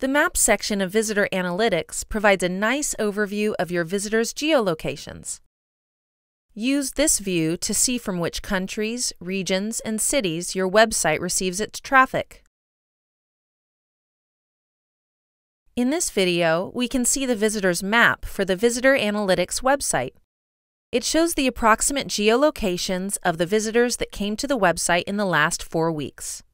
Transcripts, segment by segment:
The Maps section of Visitor Analytics provides a nice overview of your visitors' geolocations. Use this view to see from which countries, regions, and cities your website receives its traffic. In this video, we can see the visitor's map for the Visitor Analytics website. It shows the approximate geolocations of the visitors that came to the website in the last 4 weeks.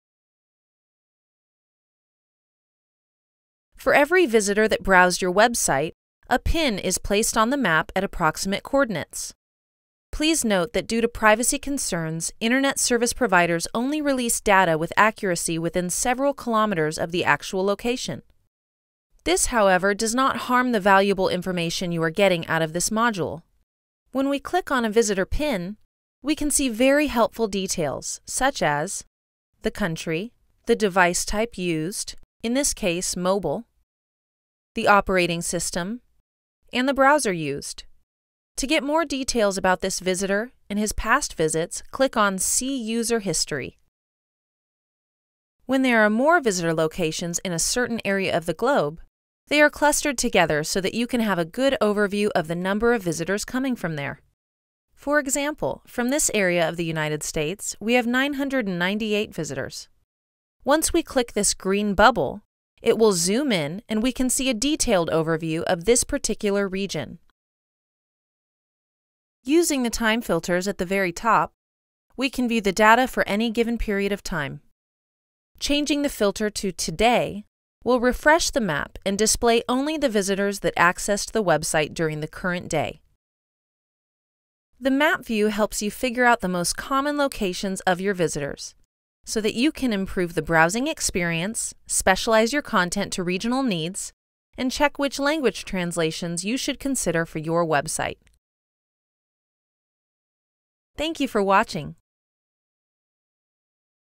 For every visitor that browsed your website, a pin is placed on the map at approximate coordinates. Please note that due to privacy concerns, Internet service providers only release data with accuracy within several kilometers of the actual location. This, however, does not harm the valuable information you are getting out of this module. When we click on a visitor pin, we can see very helpful details, such as the country, the device type used, in this case mobile, the operating system, and the browser used. To get more details about this visitor and his past visits, click on See User History. When there are more visitor locations in a certain area of the globe, they are clustered together so that you can have a good overview of the number of visitors coming from there. For example, from this area of the United States, we have 998 visitors. Once we click this green bubble, it will zoom in and we can see a detailed overview of this particular region. Using the time filters at the very top, we can view the data for any given period of time. Changing the filter to Today will refresh the map and display only the visitors that accessed the website during the current day. The map view helps you figure out the most common locations of your visitors, so that you can improve the browsing experience, specialize your content to regional needs, and check which language translations you should consider for your website. Thank you for watching.